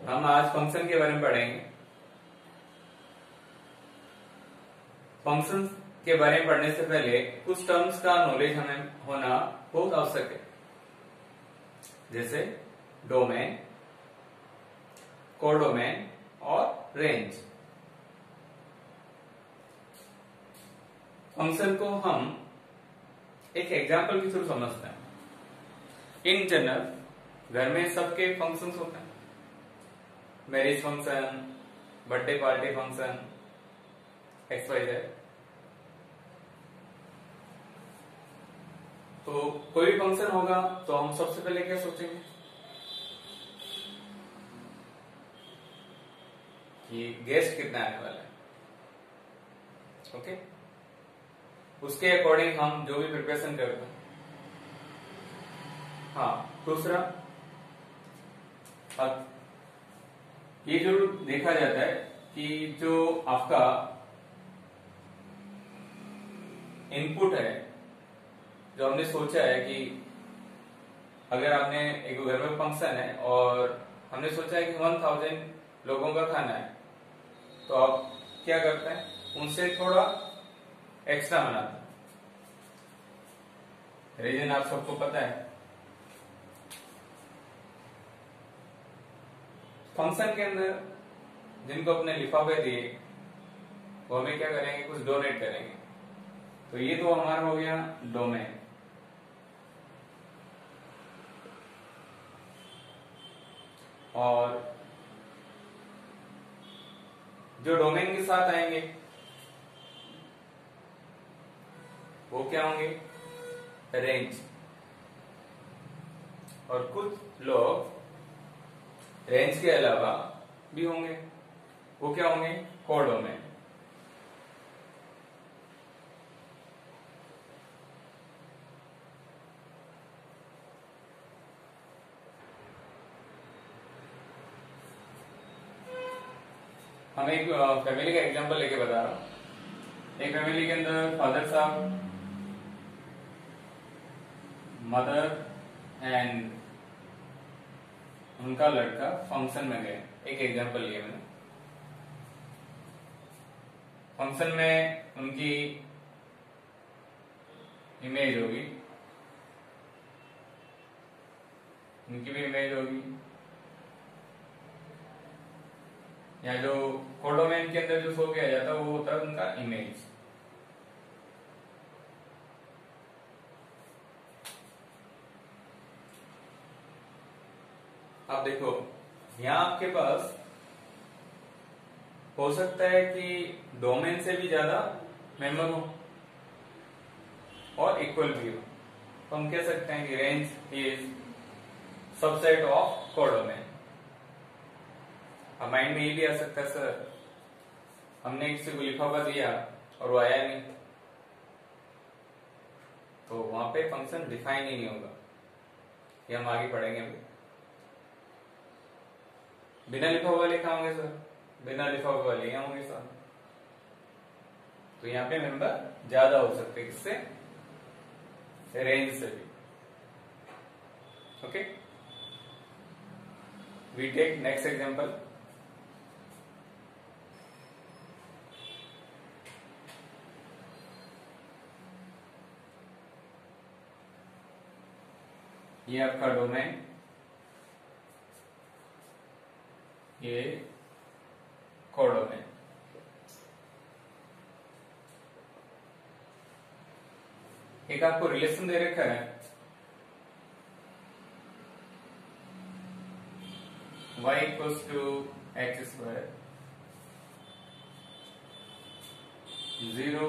हम आज फंक्शन के बारे में पढ़ेंगे। फंक्शन के बारे में पढ़ने से पहले कुछ टर्म्स का नॉलेज हमें होना बहुत आवश्यक है, जैसे डोमेन, कोडोमेन और रेंज। फंक्शन को हम एक एग्जाम्पल के थ्रू समझते हैं। इन जनरल घर में सबके फंक्शंस होते हैं, marriage function, birthday party function, XYZ। तो कोई भी फंक्शन होगा तो हम सबसे पहले क्या सोचेंगे कि गेस्ट कितना आने वाला है। ओके, उसके अकॉर्डिंग हम जो भी प्रिपरेशन करते हैं। हाँ, दूसरा, अब ये जो देखा जाता है कि जो आपका इनपुट है, जो हमने सोचा है कि अगर आपने एक घर में फंक्शन है और हमने सोचा है कि 1000 लोगों का खाना है, तो आप क्या करते हैं, उनसे थोड़ा एक्स्ट्रा बनाते हैं। रीजन आप सबको पता है। फंक्शन के अंदर जिनको अपने लिफाफे दिए वो हमें क्या करेंगे, कुछ डोनेट करेंगे। तो ये तो हमारा हो गया डोमेन। और जो डोमेन के साथ आएंगे वो क्या होंगे, रेंज। और कुछ लोग रेंज के अलावा भी होंगे, वो क्या होंगे, कोडोमेन। हम एक फैमिली का एग्जांपल लेके बता रहा हूं। एक फैमिली के अंदर फादर साहब, मदर एंड उनका लड़का फंक्शन में गए। एक एग्जांपल लिया मैंने। फंक्शन में उनकी इमेज होगी, उनकी भी इमेज होगी, या जो कोडोमेन के अंदर जो शो किया जाता है वो होता है उनका इमेज। अब देखो, यहां आपके पास हो सकता है कि डोमेन से भी ज्यादा मेंबर हो और इक्वल भी हो। तो हम कह सकते हैं कि range is subset of codomain. अब माइंड में ये भी आ सकता है, सर हमने किसी को लिफाफा दिया और वो आया नहीं, तो वहां पे फंक्शन डिफाइन ही नहीं होगा। ये हम आगे पढ़ेंगे अभी। बिना लिफाफा वाले कहाँ होंगे सर, बिना लिफाफा वाले यहाँ होंगे सर। तो यहाँ पे मेंबर ज्यादा हो सकते हैं, किससे, रेंज से भी। Okay, we take next example. ये आपका डोमेन, ये कोडोमेन। एक आपको रिलेशन दे रखा है, y equals to x square, 0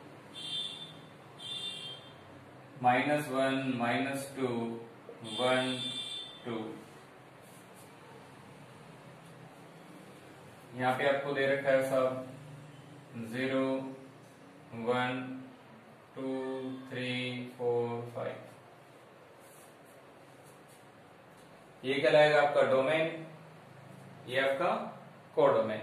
-1 -2 1 2। यहाँ पे आपको दे रखा है सब 0 1 2 3 4 5। ये कहलाएगा आपका डोमेन, ये आपका कोडोमेन।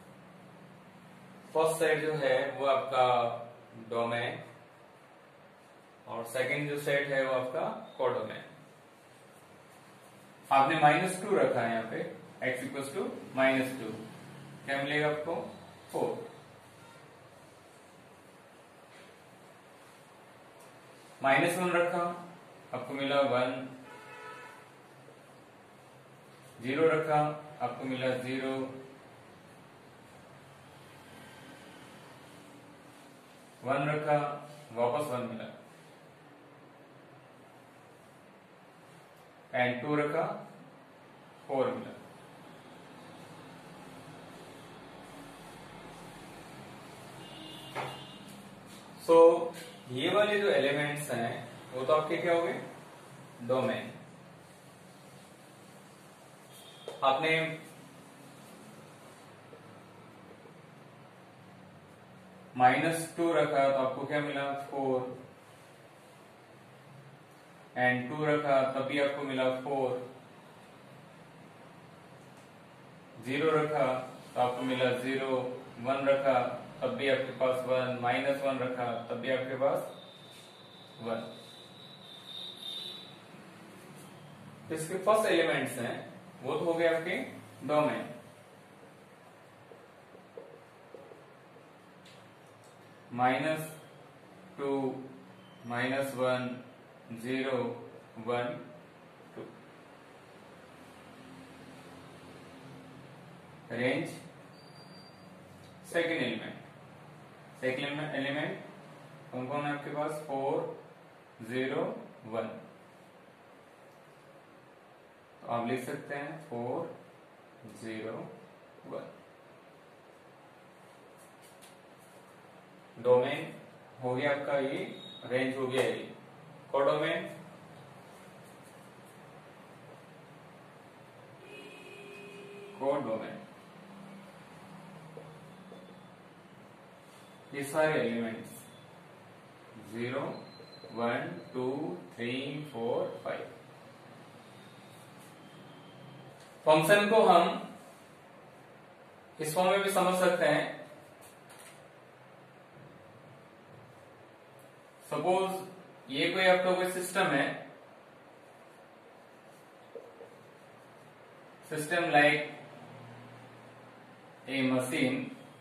फर्स्ट साइड जो है वो आपका डोमेन और सेकंड जो सेट है वो आपका कोडोमेन। आपने -2 रखा है यहाँ पे, x इक्वल टू -2, क्या मिलेगा आपको 4। -1 रखा, आपको मिला 1, 0 रखा, आपको मिला 0, 1 रखा, वापस 1 मिला, एंड 2 रखा, 4 मिला। सो ये वाले जो एलिमेंट्स हैं वो तो आपके क्या हो गए, डोमेन। आपने -2 रखा तो आपको क्या मिला 4, एंड 2 रखा तब भी आपको मिला 4, 0 रखा तो आपको मिला 0, 1 रखा तब भी आपके पास 1, -1 रखा तब भी आपके पास 1। इसके फर्स्ट एलिमेंट्स हैं वो तो हो गए आपके domain. -2, -1, 0, 1, 2। Range second element, second element कौन कौन है आपके पास, 4, 0, 1। तो आप लिख सकते हैं 4, 0, 1। डोमेन हो गया आपका ये, रेंज हो गया ये। कोडोमेन, कोडोमेन, ये सारे एलिमेंट्स 0, 1, 2, 3, 4, 5। फंक्शन को हम इस फॉर्म में भी समझ सकते हैं। सपोज ये कोई आपका कोई सिस्टम है, सिस्टम लाइक ए मशीन।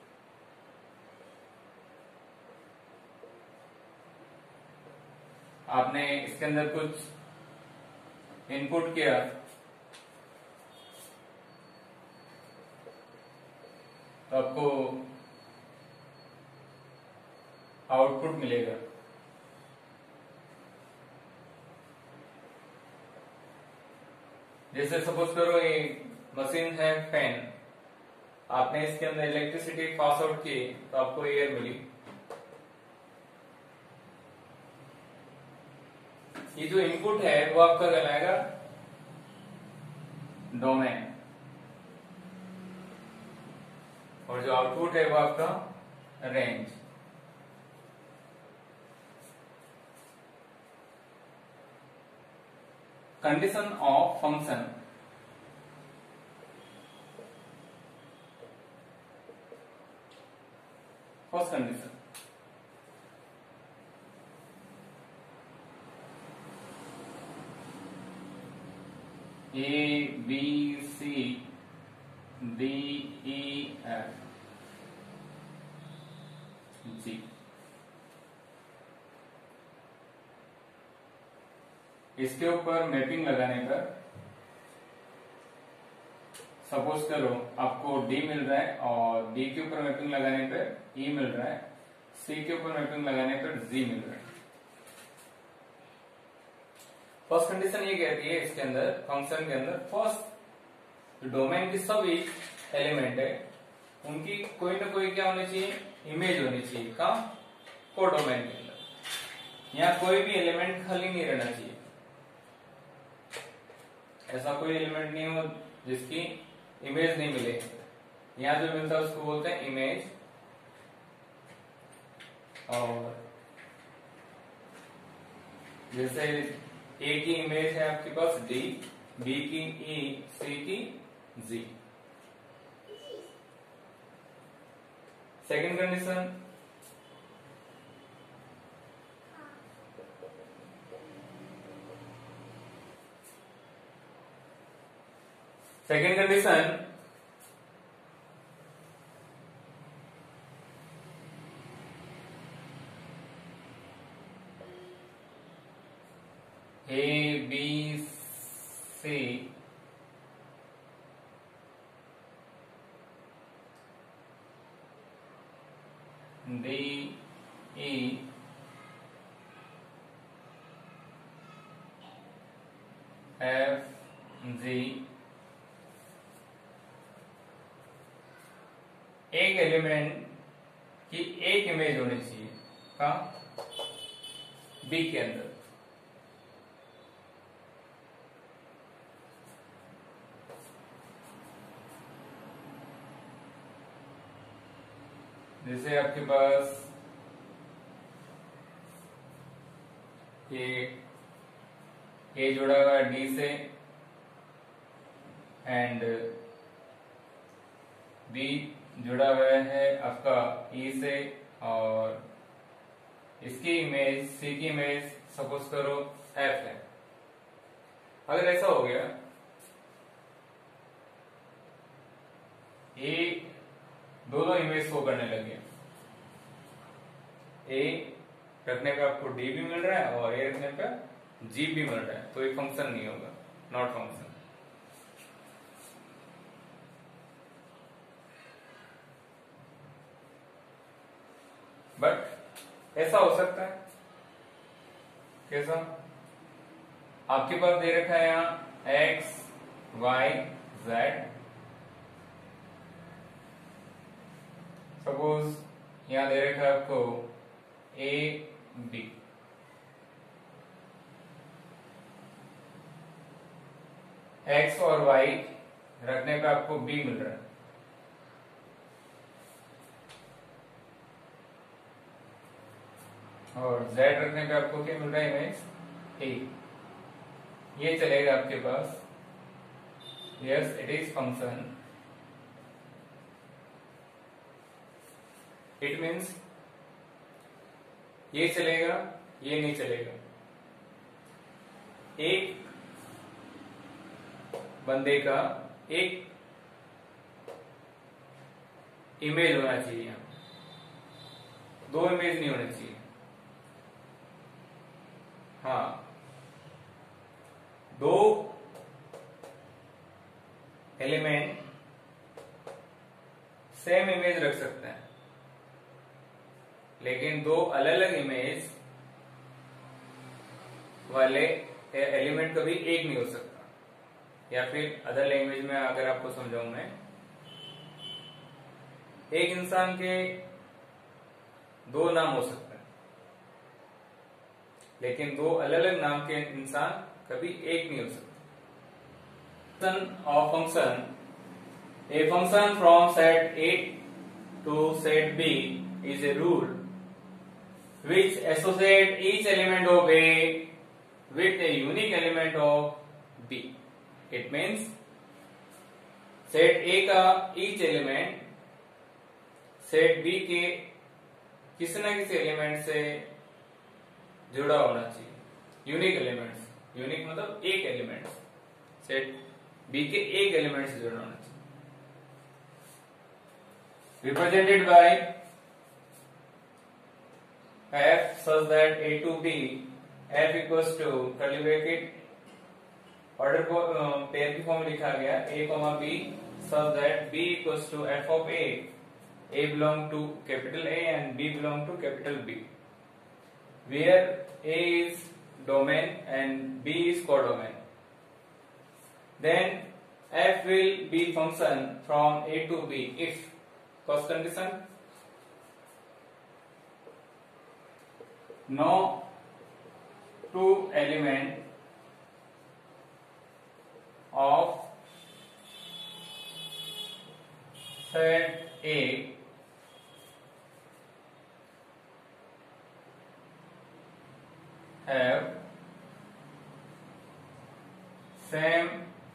आपने इसके अंदर कुछ इनपुट किया, तो आपको आउटपुट मिलेगा। जैसे सपोज करो ये मशीन है फैन, आपने इसके अंदर इलेक्ट्रिसिटी पास आउट की तो आपको एयर मिली। ये जो इनपुट है वो आपका कहलाएगा डोमेन, और जो आउटपुट है वो आपका range. Condition of function, first condition A B C D E F G. इसके ऊपर मैपिंग लगाने पर सपोज करो आपको डी मिल रहा है, और डी के ऊपर मैपिंग लगाने पर ई मिल रहा है, सी के ऊपर मैपिंग लगाने पर जी मिल रहा है। फर्स्ट कंडीशन ये कहती है इसके अंदर, फंक्शन के अंदर, फर्स्ट डोमेन की सभी एलिमेंट है उनकी कोई ना कोई क्या होनी चाहिए, इमेज होनी चाहिए। कहाँ, कोडोमेन के अंदर। यहाँ कोई भी एलिमेंट खाली नहीं रहना चाहिए। ऐसा कोई एलिमेंट नहीं हो जिसकी इमेज नहीं मिले। यहाँ जो मिलता है उसको बोलते हैं इमेज। और जैसे ए की इमेज है आपके पास डी, बी की ई, सी की G. Second condition, second condition, A B C D E F G एक एलिमेंट की एक इमेज होनी चाहिए कहाँ? बी के अंदर। जैसे आपके पास ये जुड़ा हुआ है डी से एंड बी जुड़ा हुआ है आपका ई से, और इसकी इमेज सी की इमेज सपोज करो एफ है। अगर ऐसा हो गया, ये दोनों इमेज शो करने लगे, ए रखने पे आपको डी भी मिल रहा है और ए रखने पे जी भी मिल रहा है, तो एक फंक्शन नहीं होगा, नॉट फंक्शन। बट ऐसा हो सकता है, कैसा? आपके पास दे रखा है यहां एक्स वाई जेड, सपोज यहां दे रखा है आपको ए बी। एक्स और वाई रखने पे आपको बी मिल रहा है, और z रखने पे आपको क्या मिल रहा है? Image A. ये चलेगा आपके पास, yes it is function. It means ये चलेगा, ये नहीं चलेगा। एक बंदे का एक इमेज होना चाहिए, दो इमेज नहीं होनी चाहिए। हाँ, दो एलिमेंट सेम इमेज रख सकते हैं, लेकिन दो अलग अलग इमेज वाले एलिमेंट कभी एक नहीं हो सकता। या फिर अदर लैंग्वेज में अगर आपको समझाऊं मैं, एक इंसान के दो नाम हो सकते हैं, लेकिन दो अलग अलग नाम के इंसान कभी एक नहीं हो सकते। Of function, a function from set A to set B is a rule which associate each element of A with a unique element of B. It means set A का each element set B के किसी न किसी element से जुड़ा होना चाहिए। Unique elements, unique मतलब एक एलिमेंट, सेट बी के एक एलिमेंट से जुड़ा होना चाहिए। Represented by f such that a to b f equals to curly bracket order को पेयर की फॉर्म में लिखा गया a, b such that b equals to f of a belong to capital A and b belong to capital B, where A is domain and B is codomain. Then f will be function from A to B if first condition no two element of set A have same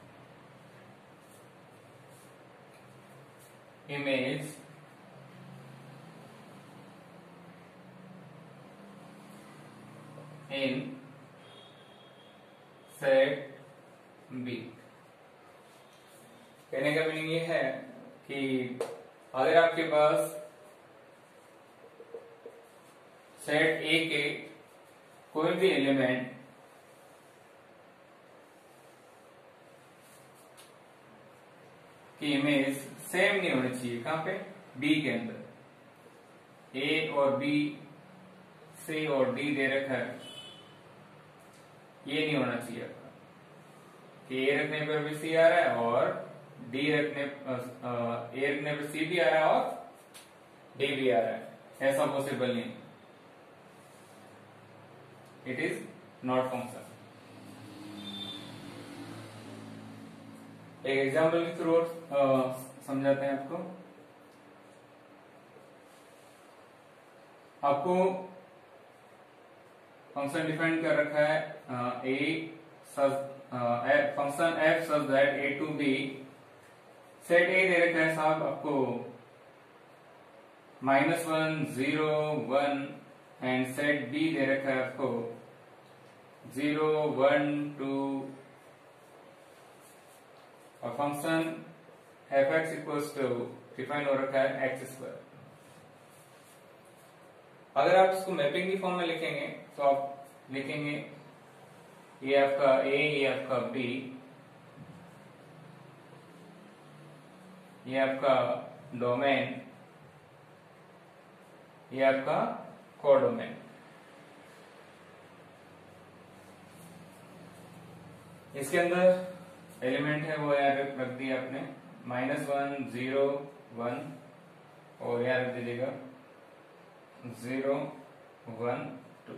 image in set B. कहने का meaning ये है कि अगर आपके पास set ए के कोई भी एलिमेंट की इमेज सेम नहीं होनी चाहिए, कहां पे? बी के अंदर ए और बी, सी और डी दे रखा है, ये नहीं होना चाहिए आपका कि ए रखने पर भी सी आ रहा है और डी रखने ए रखने पर सी भी आ रहा है और डी भी आ रहा है, ऐसा पॉसिबल नहीं। It is not function. एक एग्जाम्पल के थ्रू समझाते हैं आपको। आपको फंक्शन डिफाइन कर रखा है function f such that A to B, set A दे रखा है साहब आपको -1 0 1 एंड सेट बी दे रखा है आपको 0 1 2 और function f x equals to define हो रखा है एक्स स्क्वायर। अगर आप इसको मैपिंग की फॉर्म में लिखेंगे तो आप लिखेंगे ये आपका ए, ये आपका बी, ये आपका डोमेन, ये आपका कोडोमेन। इसके अंदर एलिमेंट है वो यार रख दिया आपने -1 0 1 और यार रख दीजिएगा 0 1 2।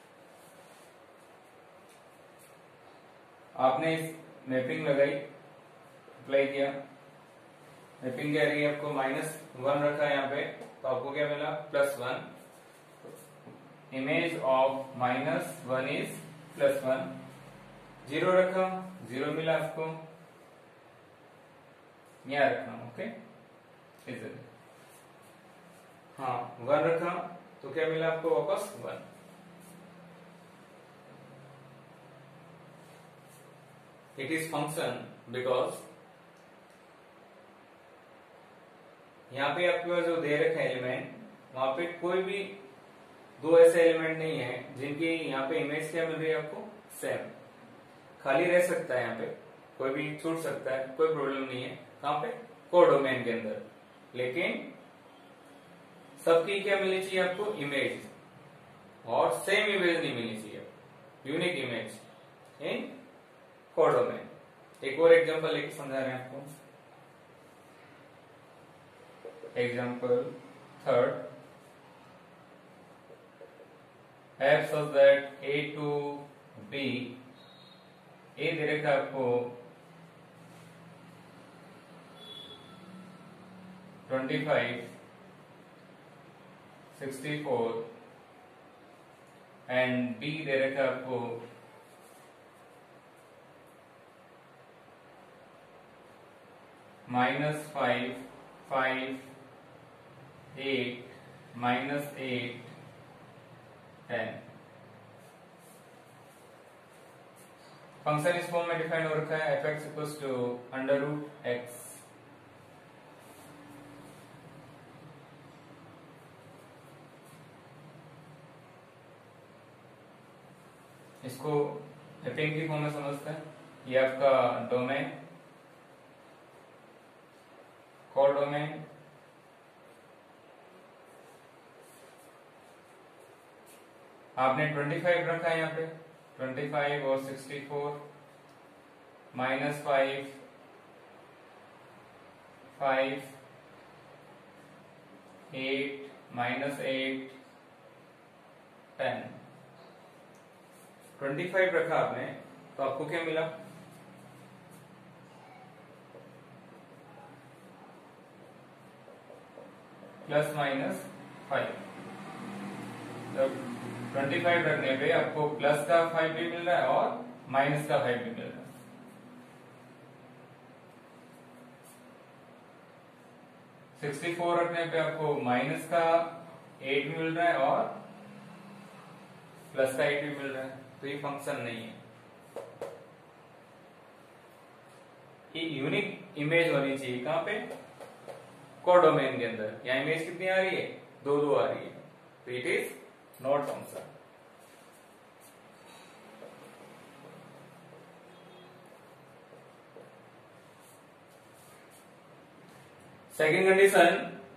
आपने इस मैपिंग लगाई, अप्लाई किया, मैपिंग क्या रही है आपको -1 रखा है यहाँ पे तो आपको क्या मिला +1, इमेज ऑफ -1 इज +1, 0 रखा 0 मिला आपको, यहाँ रखना, ओके इधर। हाँ 1 रखा तो क्या मिला आपको वापस 1। इट इज फंक्शन बिकॉज यहाँ पे आपके पास जो दे रखा है एलिमेंट, वहां पे कोई भी दो ऐसे एलिमेंट नहीं है जिनकी यहाँ पे इमेज क्या मिल रही है आपको सेम। खाली रह सकता है यहाँ पे, कोई भी छूट सकता है, कोई प्रॉब्लम नहीं है। कहाँ पे? कोडोमेन के अंदर। लेकिन सबकी क्या मिलनी चाहिए आपको? इमेज, और सेम इमेज नहीं मिलनी चाहिए, यूनिक इमेज इन कोडोमेन। एक और एग्जांपल लेके समझा रहे हैं आपको। Example third, f such that a to b, a दे रखा आपको 25 64 एंड b दे रखा आपको -5 5 8 -8 10। फंक्शन इस फॉर्म में डिफाइन हो रखा है f(x) इक्वल्स टू √x। इसको मैपिंग की फॉर्म में समझते हैं। ये आपका डोमेन, कोडोमेन, आपने 25 रखा है यहाँ पे, 25 और 64 -5 5 8 -8 10। 25 रखा आपने तो आपको क्या मिला? ±5। जब 25 रखने पे आपको प्लस का 5 भी मिल रहा है और माइनस का 5 भी मिल रहा है। (64) रखने पे आपको माइनस का 8 भी मिल रहा है और प्लस का 8 भी मिल रहा है। तो ये फंक्शन नहीं है, ये यूनिक इमेज होनी चाहिए कहां पे, कोडोमेन के अंदर। यहाँ इमेज कितनी आ रही है, 2 आ रही है, तो it is not function. Second condition,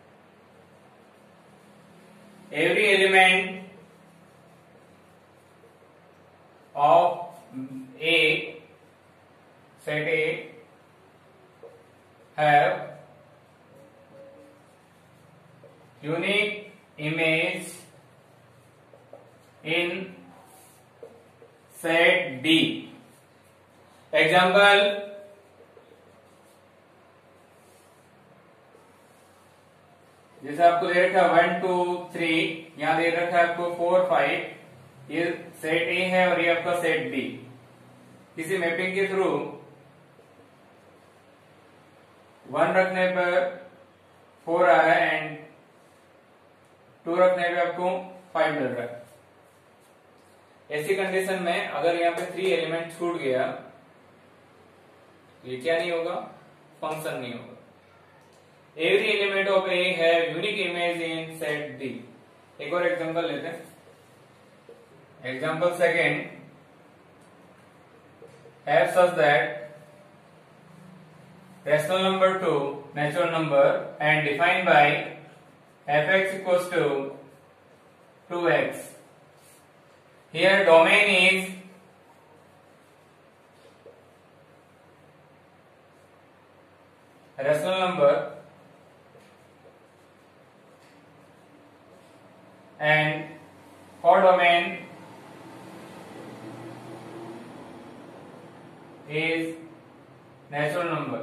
every element of A, set A, have unique image in set D. Example, जैसे आपको दे रखा है 1 2 3, यहां दे रखा है आपको 4 5, ये सेट ए है और ये आपका सेट बी। किसी मैपिंग के थ्रू 1 रखने पर 4 आ रहा है एंड 2 रखने पे आपको 5 मिल रहा है। ऐसी कंडीशन में अगर यहाँ पे 3 एलिमेंट छूट गया तो ये क्या नहीं होगा, फंक्शन नहीं होगा। Every element of A have unique image in set D. एक और एग्जांपल लेते हैं। Example second, have such that rational number to natural number and defined by fx equals to 2x. Here domain is rational number and codomain is natural number.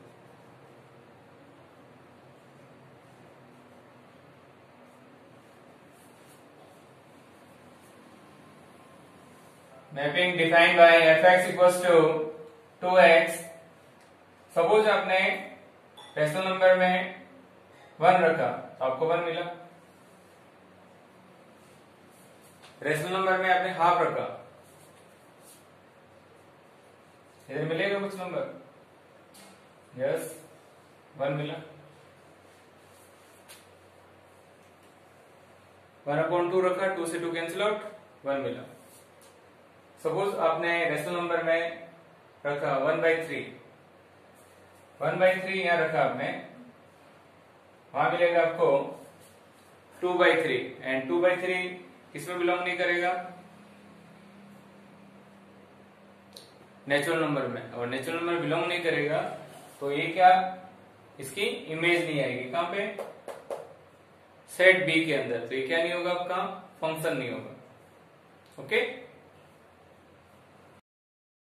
Mapping defined by fx equals to 2x. Suppose आपने rational number में 1 रखा तो आपको 1 मिला, rational number में आपने half रखा, इधर मिलेगा कुछ नंबर, यस 1 मिला। 1/2 रखा, 2 से 2 कैंसिल आउट, 1 मिला। सपोज आपने रेशनल नंबर में रखा 1/3, 1/3 यहां रखा आपने, वहां मिलेगा आपको 2/3 एंड 2/3 किसमें बिलोंग नहीं करेगा, नेचुरल नंबर में, और नेचुरल नंबर बिलोंग नहीं करेगा तो ये क्या, इसकी इमेज नहीं आएगी कहां पे, सेट बी के अंदर, तो ये क्या नहीं होगा आपका, फंक्शन नहीं होगा। ओके